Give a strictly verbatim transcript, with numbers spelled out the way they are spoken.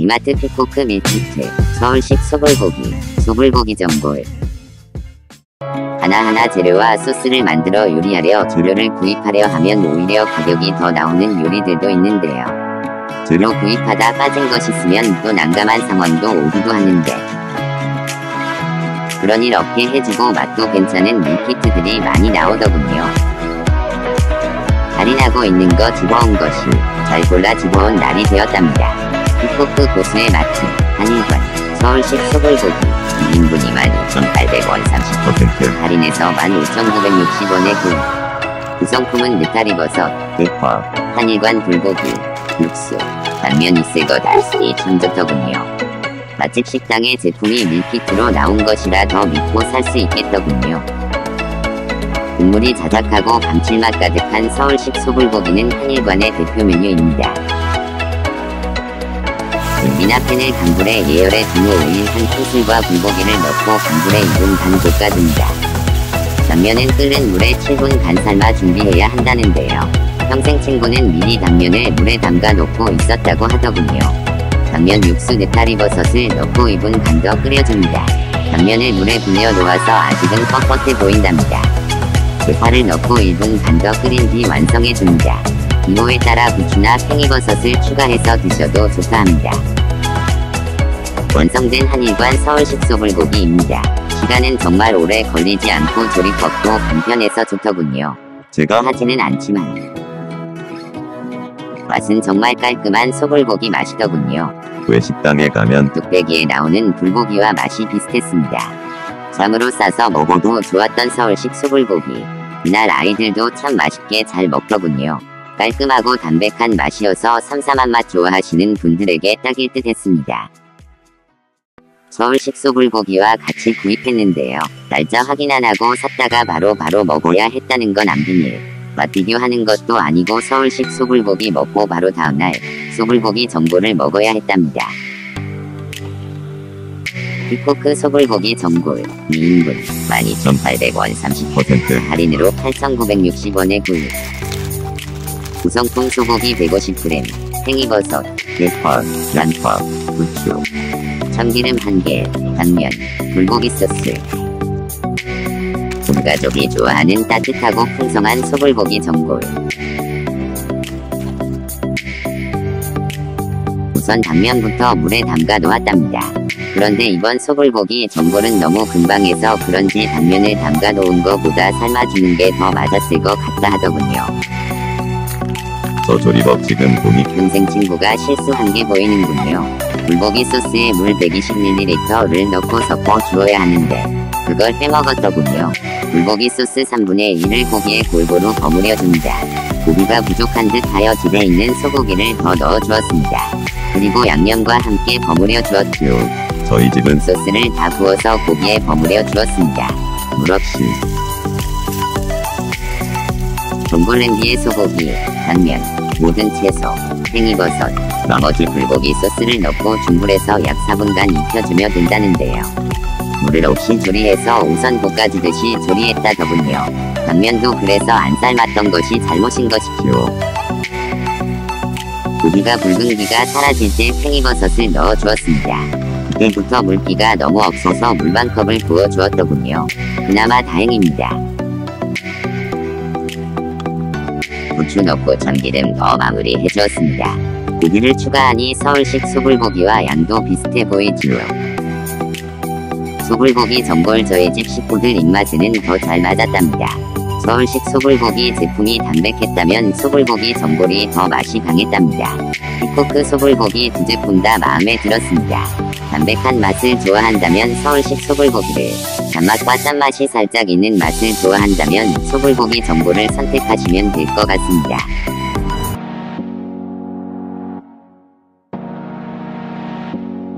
이마트 피코크 밀키트, 서울식 소불고기, 소불고기 전골. 하나하나 재료와 소스를 만들어 요리하려 재료를 구입하려 하면 오히려 가격이 더 나오는 요리들도 있는데요. 재료 구입하다 빠진 것 있으면 또 난감한 상황도 오기도 하는데, 그런 일 없게 해주고 맛도 괜찮은 밀키트들이 많이 나오더군요. 할인하고 있는 거 집어온 것이 잘 골라 집어온 날이 되었답니다. 피코크 고수의 마트, 한일관, 서울식 소불고기, 일 인분 이만 이천팔백 원 삼십 퍼센트 할인해서 만 오천구백육십 원에 구입. 구성품은 느타리버섯, 대파, 한일관 불고기, 육수, 당면이 새거 달걀이 참 좋더군요. 맛집 식당의 제품이 밀키트로 나온 것이라 더 믿고 살 수 있겠더군요. 국물이 자작하고 감칠맛 가득한 서울식 소불고기는 한일관의 대표 메뉴입니다. 미나펜을 강불에 예열해 두 오일 한 큰술과 불고기를 넣고 강불에 이 분 반 볶아줍니다. 당면은 끓는 물에 칠 분 간 삶아 준비해야 한다는데요. 평생 친구는 미리 당면을 물에 담가 놓고 있었다고 하더군요. 당면 육수 느타리버섯을 넣고 이 분 간 더 끓여줍니다. 당면을 물에 불려 놓아서 아직은 뻣뻣해 보인답니다. 대파를 넣고 일 분 간 더 끓인 뒤 완성해줍니다. 이모에 따라 부추나 팽이버섯을 추가해서 드셔도 좋다 합니다. 완성된 한일관 서울식 소불고기입니다. 시간은 정말 오래 걸리지 않고 조리법도 간편해서 좋더군요. 제가 하지는 않지만 맛은 정말 깔끔한 소불고기 맛이더군요. 외식당에 가면 뚝배기에 나오는 불고기와 맛이 비슷했습니다. 쌈으로 싸서 먹어도 좋았던 서울식 소불고기. 이날 아이들도 참 맛있게 잘 먹더군요. 깔끔하고 담백한 맛이어서 삼삼한 맛 좋아하시는 분들에게 딱일 듯 했습니다. 서울식 소불고기와 같이 구입했는데요. 날짜 확인 안 하고 샀다가 바로 바로 먹어야 했다는 건 안 비밀. 맛 비교하는 것도 아니고 서울식 소불고기 먹고 바로 다음날 소불고기 전골을 먹어야 했답니다. 피코크 소불고기 전골 이 인분 만 이천팔백 원 삼십 퍼센트 할인으로 팔천구백육십 원에 구입. 구성품 소고기 백오십 그램, 팽이버섯, 대파, 양파, 부추, 참기름 한 개, 당면, 불고기 소스. 온 가족이 좋아하는 따뜻하고 풍성한 소불고기 전골. 우선 당면부터 물에 담가 놓았답니다. 그런데 이번 소불고기 전골은 너무 금방 해서 그런지 당면을 담가 놓은 거보다 삶아주는 게 더 맞았을 것 같다 하더군요. 저 조리법칙은 보니 평생 친구가 실수한 게 보이는군요. 불고기 소스에 물 백이십 밀리리터를 넣고 섞어 주어야 하는데 그걸 빼먹었더군요. 불고기 소스 삼분의 일을 고기에 골고루 버무려 줍니다. 고기가 부족한 듯 하여 집에 있는 소고기를 더 넣어 주었습니다. 그리고 양념과 함께 버무려 주었죠. 저희 집은 소스를 다 부어서 고기에 버무려 주었습니다. 물 없이. 전골 냄비에 소고기, 당면, 모든 채소, 팽이버섯, 나머지 불고기 소스를 넣고 중불에서 약 사 분간 익혀주면 된다는데요. 물을 없이 조리해서 우선 볶아주듯이 조리했다더군요. 당면도 그래서 안 삶았던 것이 잘못인 것이지요. 고기가 붉은기가 사라질 때 팽이버섯을 넣어 주었습니다. 그때부터 물기가 너무 없어서 물 반 컵을 부어 주었더군요. 그나마 다행입니다. 부추 넣고 참기름 넣어 마무리 해주었습니다. 고기를 추가하니 서울식 소불고기와 양도 비슷해 보이지요. 소불고기 전골 저희 집 식구들 입맛에는 더 잘 맞았답니다. 서울식 소불고기 제품이 담백했다면 소불고기 전골이 더 맛이 강했답니다. 피코크 소불고기 두 제품 다 마음에 들었습니다. 담백한 맛을 좋아한다면 서울식 소불고기를, 단맛과 짠맛이 살짝 있는 맛을 좋아한다면 소불고기 전골을 선택하시면 될 것 같습니다.